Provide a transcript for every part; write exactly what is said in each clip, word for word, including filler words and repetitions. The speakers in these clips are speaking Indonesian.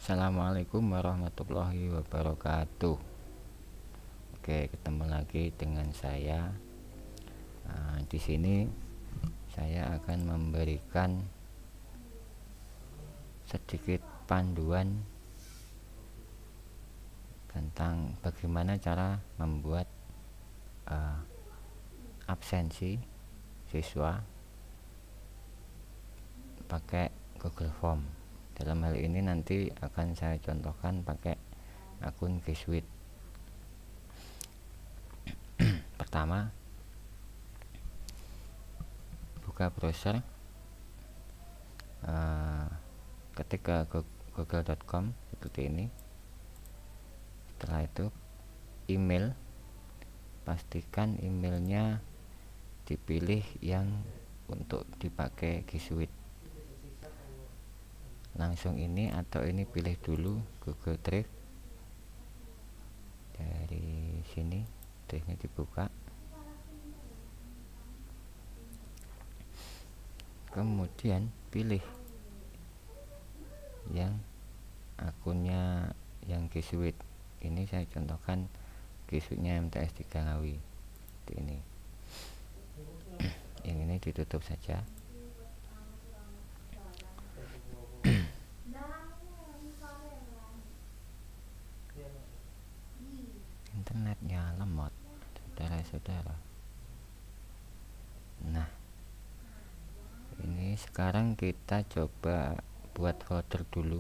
Assalamualaikum warahmatullahi wabarakatuh. Oke, ketemu lagi dengan saya. Nah, di sini saya akan memberikan sedikit panduan tentang bagaimana cara membuat uh, absensi siswa pakai Google Form. Dalam hal ini nanti akan saya contohkan pakai akun G Suite. Pertama, buka browser, uh, ketik ke google dot com seperti ini. Setelah itu email, pastikan emailnya dipilih yang untuk dipakai G Suite. Langsung ini atau ini pilih dulu Google Drive. Dari sini drive-nya dibuka, kemudian pilih yang akunnya yang G Suite. Ini saya contohkan G Suite-nya M T S tiga Ngawi seperti ini. Yang ini ditutup saja. Internetnya lemot, saudara-saudara. Nah, ini sekarang kita coba buat folder dulu.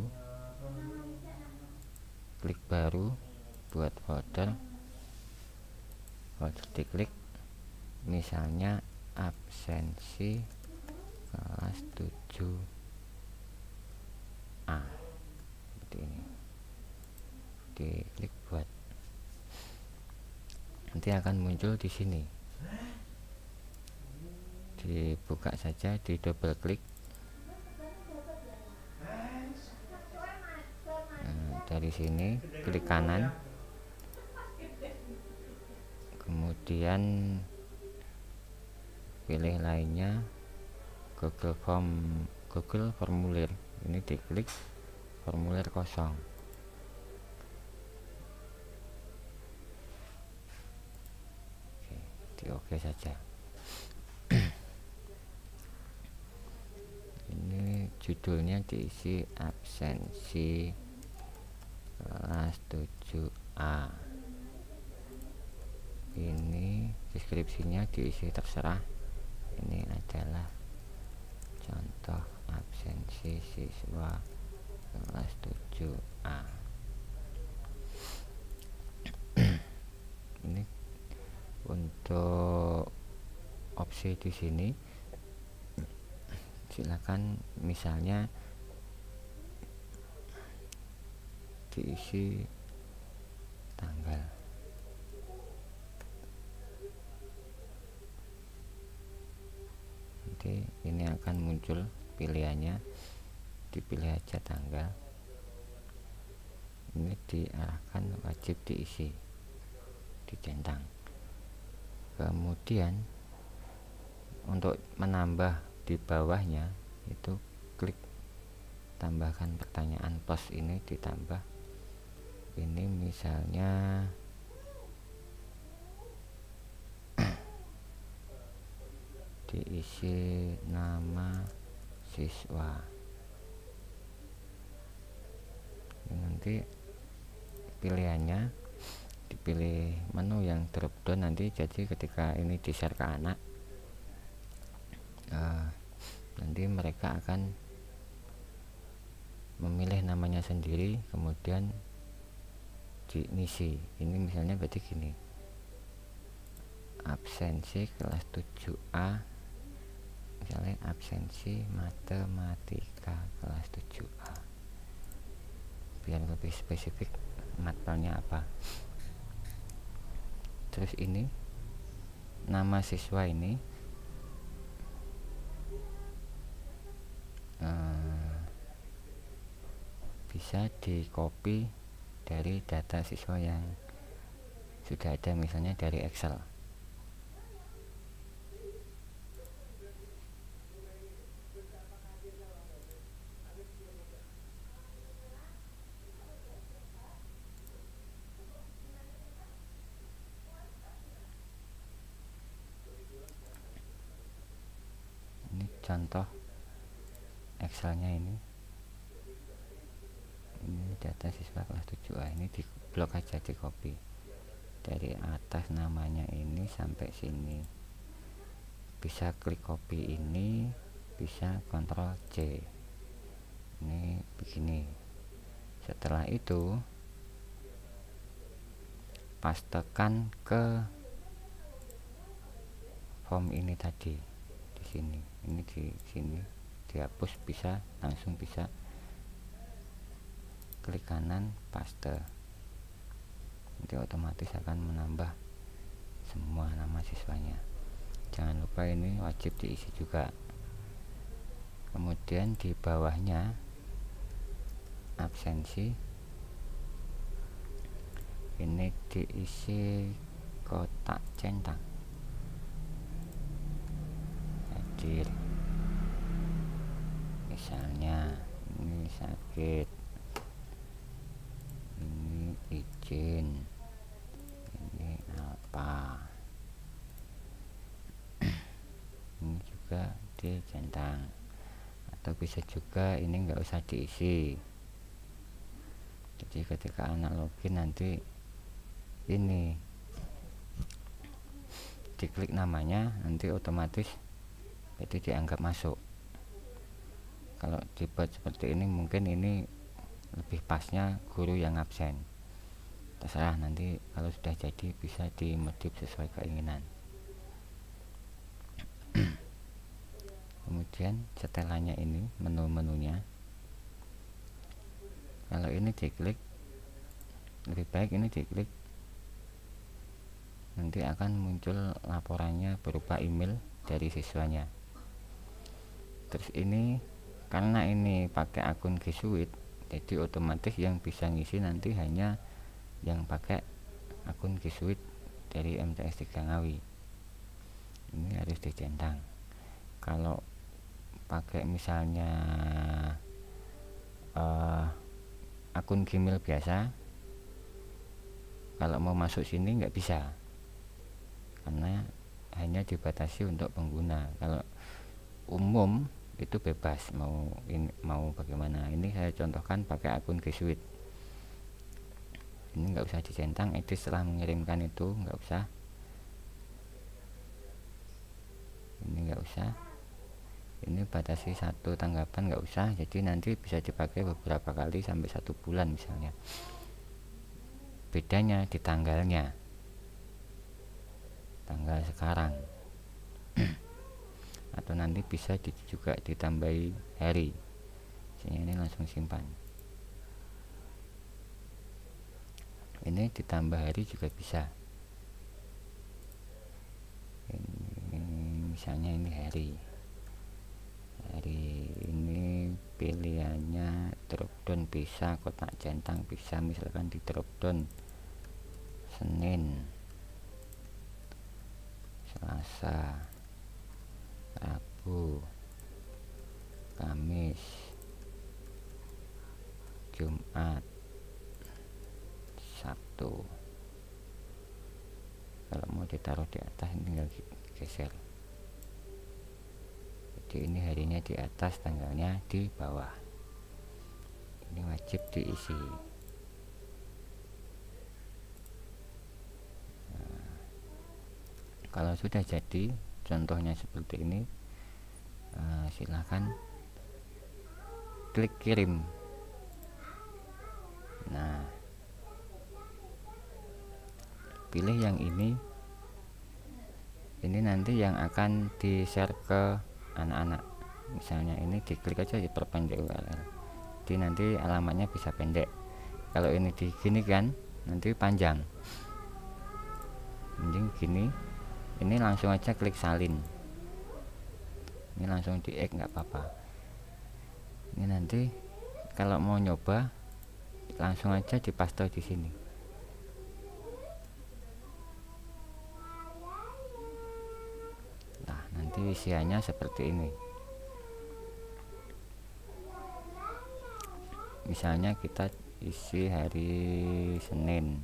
Klik baru, buat folder. Folder diklik, misalnya absensi kelas tujuh A seperti ini. Diklik buat, nanti akan muncul di sini. Dibuka saja, di double klik. Nah, dari sini klik kanan, kemudian pilih lainnya Google Form, Google Formulir. Ini diklik formulir kosong. Oke, di oke saja. Ini judulnya diisi absensi kelas tujuh A. Ini deskripsinya diisi terserah. Ini adalah contoh absensi siswa kelas tujuh A. Ini untuk opsi di sini, silakan misalnya diisi tanggal. Nanti ini akan muncul pilihannya, dipilih aja tanggal. Ini diarahkan wajib diisi, dicentang. Kemudian untuk menambah di bawahnya itu klik tambahkan pertanyaan plus, ini ditambah. Ini misalnya diisi nama siswa. Ini nanti pilihannya dipilih menu yang drop down nanti, jadi ketika ini di share ke anak, uh, nanti mereka akan memilih namanya sendiri, kemudian diisi. Ini misalnya berarti gini, absensi kelas tujuh A, misalnya absensi matematika kelas tujuh A, biar lebih spesifik matanya apa. Terus ini nama siswa ini uh, bisa di copy dari data siswa yang sudah ada, misalnya dari Excel. contoh Excelnya ini ini data siswa kelas tujuh A, ini di blok aja, di copy dari atas namanya ini sampai sini, bisa klik copy ini, bisa kontrol C, ini begini. Setelah itu pastekan ke form ini tadi, di sini, ini di sini dihapus, bisa langsung, bisa klik kanan paste, nanti otomatis akan menambah semua nama siswanya. Jangan lupa ini wajib diisi juga. Kemudian di bawahnya absensi ini diisi kotak centang, hadir, misalnya ini sakit, ini izin, ini apa, ini juga dicentang. Atau bisa juga ini enggak usah diisi, jadi ketika anak login nanti ini diklik namanya, nanti otomatis itu dianggap masuk. Kalau dibuat seperti ini mungkin ini lebih pasnya guru yang absen, terserah, nanti kalau sudah jadi bisa dimodif sesuai keinginan. Kemudian setelannya ini menu-menunya, kalau ini diklik, lebih baik ini diklik, nanti akan muncul laporannya berupa email dari siswanya. Terus ini karena ini pakai akun G Suite, jadi otomatis yang bisa ngisi nanti hanya yang pakai akun G Suite dari M T S tiga Ngawi. Ini harus dicentang. Kalau pakai misalnya uh, akun Gmail biasa, kalau mau masuk sini nggak bisa, karena hanya dibatasi untuk pengguna. Kalau umum itu bebas mau ini, mau bagaimana. Ini saya contohkan pakai akun G Suite, ini nggak usah dicentang, edit setelah mengirimkan itu nggak usah, ini nggak usah, ini batasi satu tanggapan nggak usah, jadi nanti bisa dipakai beberapa kali sampai satu bulan misalnya. Bedanya di tanggalnya, tanggal sekarang atau nanti bisa di, juga ditambahi hari, sehingga ini langsung simpan. Ini ditambah hari juga bisa, ini misalnya ini hari hari ini pilihannya dropdown, bisa kotak centang, bisa misalkan di dropdown Senin, Selasa, Rabu, Kamis, Jumat, Sabtu. Kalau mau ditaruh di atas tinggal geser, jadi ini harinya di atas, tanggalnya di bawah. Ini wajib diisi. Nah, kalau sudah jadi contohnya seperti ini, uh, silahkan klik kirim. Nah, pilih yang ini, ini nanti yang akan di share ke anak-anak. Misalnya ini diklik aja, diperpendek U R L, jadi nanti alamatnya bisa pendek. Kalau ini digini kan nanti panjang, mending gini, ini langsung aja klik salin, ini langsung di X nggak apa-apa. Ini nanti kalau mau nyoba langsung aja dipaste di sini. Nah, nanti isiannya seperti ini. Misalnya kita isi hari Senin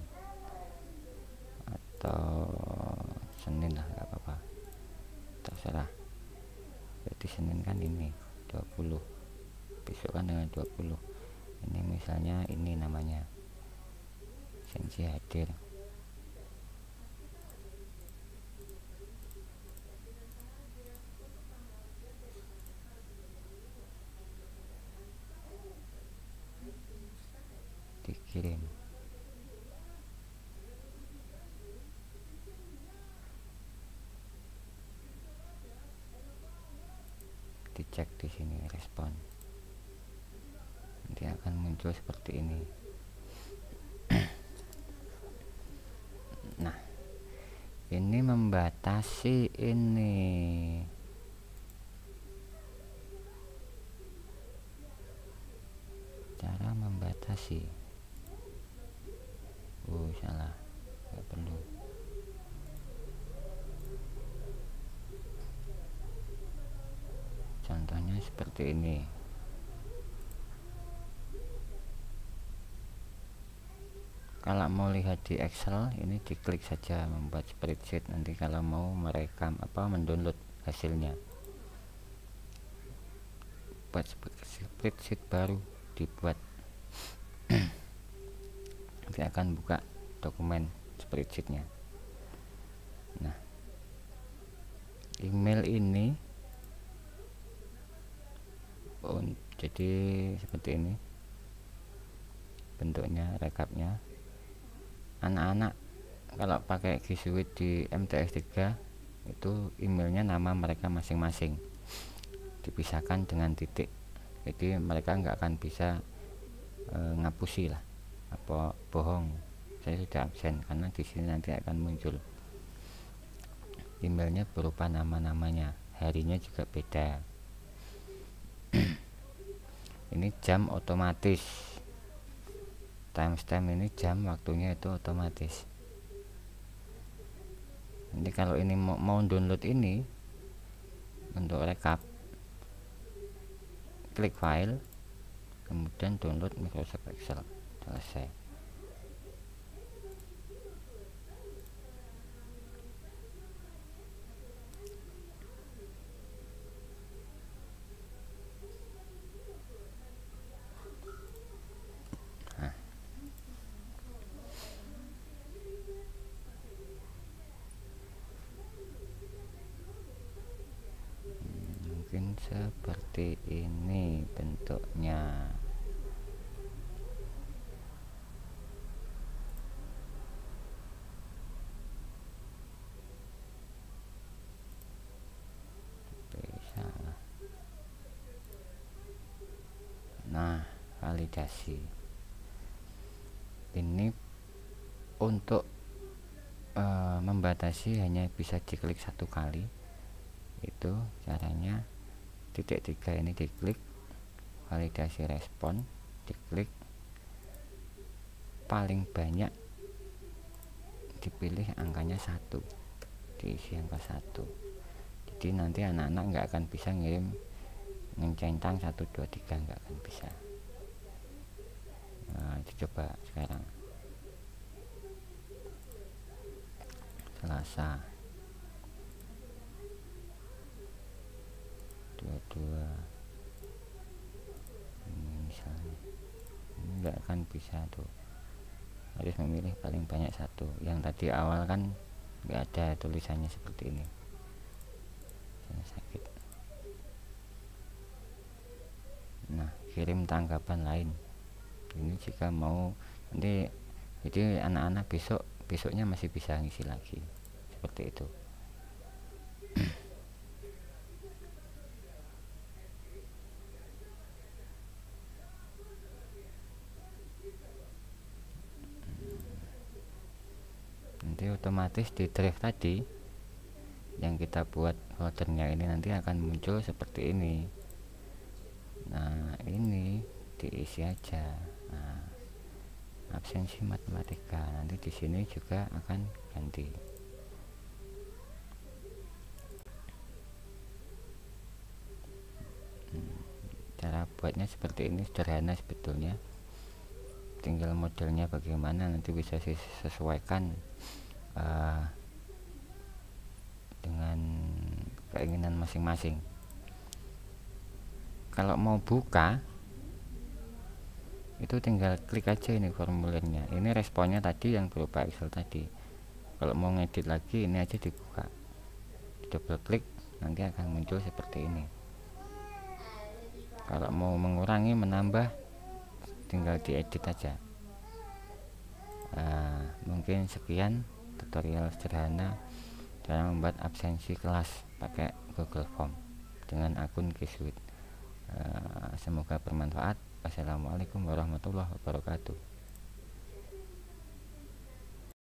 atau Senin lah, nggak apa-apa, terserah. Jadi di Senin kan ini dua puluh, besok kan tanggal dua puluh. Ini misalnya ini namanya sensi hadir. Dikirim. Dicek di sini respon. Nanti akan muncul seperti ini. Nah, ini membatasi ini. Cara membatasi. Oh, salah. Nggak perlu. Contohnya seperti ini. Kalau mau lihat di Excel, ini diklik saja membuat spreadsheet. Nanti kalau mau merekam apa mendownload hasilnya, buat spreadsheet baru dibuat. Nanti akan buka dokumen spreadsheetnya. Nah, email ini oh, jadi seperti ini bentuknya, rekapnya. Anak-anak kalau pakai G Suite di M T S tiga itu emailnya nama mereka masing-masing dipisahkan dengan titik, jadi mereka nggak akan bisa e, ngapusi lah apa bohong saya sudah absen, karena di sini nanti akan muncul emailnya berupa nama-namanya, harinya juga beda. Ini jam otomatis, timestamp ini jam waktunya itu otomatis. Nanti kalau ini mau, mau download ini untuk rekap, klik file, kemudian download Microsoft Excel, selesai. Nah, mungkin seperti ini bentuknya. Bisa. Nah, validasi ini untuk e, membatasi hanya bisa diklik satu kali. Itu caranya. Titik tiga ini diklik, validasi respon diklik, paling banyak dipilih angkanya satu, diisi angka satu. Jadi nanti anak-anak nggak akan bisa ngirim ngencentang satu dua tiga, nggak akan bisa. Nah, dicoba sekarang. Selasa dua dua ini misalnya, ini nggak akan bisa tuh, harus memilih paling banyak satu. Yang tadi awal kan nggak ada tulisannya seperti ini. Saya sakit. Nah, kirim tanggapan lain ini jika mau. Nanti jadi anak-anak besok besoknya masih bisa ngisi lagi seperti itu. Nanti otomatis di drive tadi yang kita buat foldernya ini nanti akan muncul seperti ini. Nah, ini diisi aja. Nah, absensi matematika nanti di sini juga akan ganti. Hmm, cara buatnya seperti ini, sederhana sebetulnya. Tinggal modelnya bagaimana nanti bisa disesuaikan uh, dengan keinginan masing-masing. kalau mau buka itu tinggal klik aja ini formulirnya. Ini responnya tadi yang berupa Excel tadi. Kalau mau ngedit lagi, ini aja dibuka, double klik, nanti akan muncul seperti ini. Kalau mau mengurangi, menambah, tinggal diedit aja. Nah, mungkin sekian tutorial sederhana cara membuat absensi kelas pakai Google Form dengan akun G Suite. Uh, semoga bermanfaat. Wassalamualaikum warahmatullahi wabarakatuh.